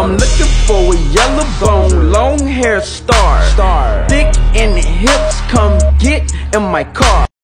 I'm looking for a yellow bone, long hair star, thick in the hips, come get in my car.